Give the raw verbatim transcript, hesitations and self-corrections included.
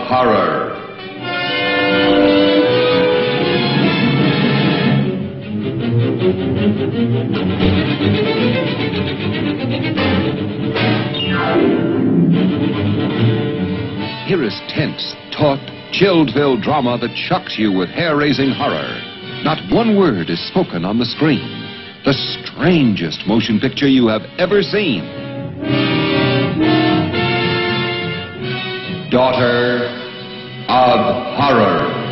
horror. Here is tense, taut, chill-filled drama that shocks you with hair-raising horror. Not one word is spoken on the screen. The strangest motion picture you have ever seen. Daughter of Horror.